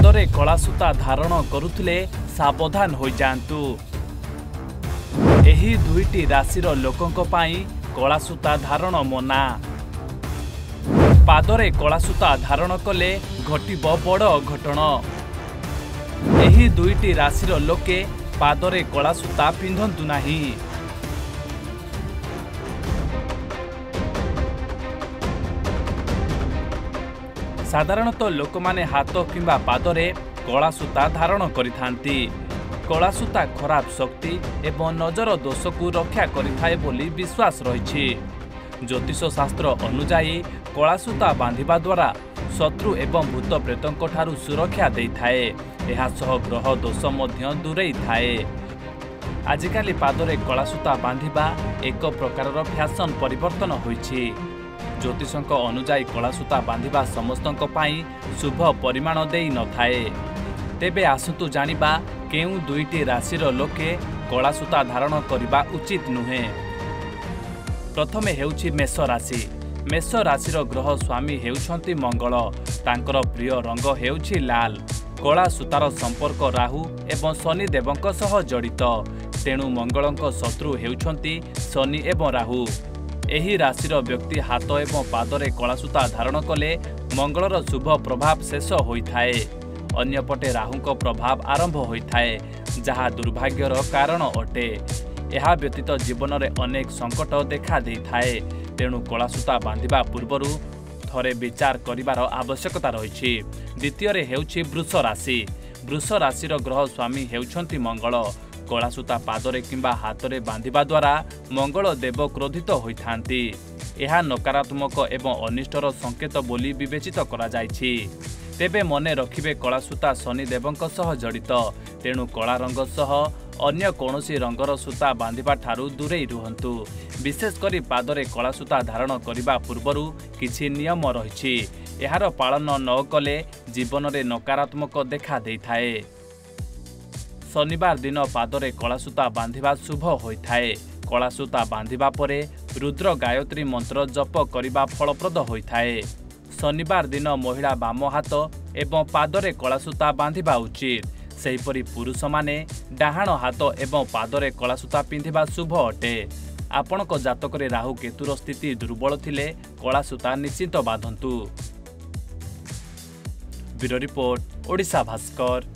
पादरे कलासूता धारण करुथिले सावधान हो जांतु। एही दुईटी राशिर लोकंक पाई कलासूता धारण मना। पादरे कलासूता धारण कले घटिब बड़ अघटण। एही दुईटी राशिर लोके पादरे कलासूता पिंधंतु नाही। साधारणतः लोक माने हाथ किंबा पादरे कलासूता धारण करिथांती। कलासूता खराब शक्ति एवं नजर दोष को रक्षा करिथाए बोली विश्वास रहिछि। ज्योतिष शास्त्र अनुसार कलासूता बांधिबा द्वारा शत्रु एवं भूत प्रेतंक ठारू सुरक्षा देइथाए। एहा सह ग्रह दोष मध्य दूरेई थाए। आजिकाली पादरे कलासूता बांधिबा एक प्रकारर फैशन परिवर्तन होइछि। ज्योतिषक अनुसार कलासूता बांधिबा समस्तक पाई शुभ परिमाण देई न थाए। तेबे आसंतु जानिबा केउ दुईटी राशिर लोके कलासूता धारण करिबा उचित नुहे। प्रथमे हेउछि मेष राशि। मेष राशिर ग्रह स्वामी हेउछंती मंगल। तांकर प्रिय रंग हेउछि लाल। कला सूतार संपर्क राहु एवं शनि देवंक सह जड़ित। तेणु मंगलंक शत्रु हेउछंती शनि एवं राहु। एही राशिर व्यक्ति हाथ एवं पादरे कलासूता धारण कले मंगलर शुभ प्रभाव शेष होइथाए। अन्यपटे राहुंक प्रभाव आरंभ होइथाए, जहा दुर्भाग्यर कारण अटे। एहा व्यतीत जीवन में अनेक संकट देखा देइथाए। तेणु कलासूता बांधिबा पूर्वरु थरे विचार करिवार आवश्यकता रहिछि। द्वितीय रे हेउछि वृष राशि। वृष राशिर ग्रह स्वामी हेउछंती मंगल। कलासूता पादरे किंबा हाथरे बांधिबा द्वारा मंगल देव क्रोधित होइथांती। एहा नकारात्मक एवं अनिष्टर संकेत बोली विवेचित करा जायछि। तेबे मने रखिबे कलासूता शनि देवंक सह जड़ित। तेणु कला रंग सह अन्य कौनसी रंगर सूता बांधिबा ठारू दूरेई रुहंतु। विशेष करी पादरे कलासूता धारण करिबा पूर्वरु किछि नियम रहिछि। एहार पालन न कले जीवन में नकारात्मक देखा देइथाए। शनिवार दिन पादरे कलासूता बांधिबा शुभ होइथाए। कलासूता बांधिबा परे रुद्र गायत्री मंत्र जप करिबा फलप्रद होइथाए। शनिवार दिन महिला बाम हाथ एवं पादरे कलासूता बांधिबा उचित। सेहिपरि पुरुष माने डाहाण हाथ एवं पादरे कलासूता पिंधिबा शुभ अटे। आपणक जातकरे राहु केतुर स्थिति दुर्बल थिले कलासूता निश्चित बांधंतु। Bureau report, Odisha Bhaskar.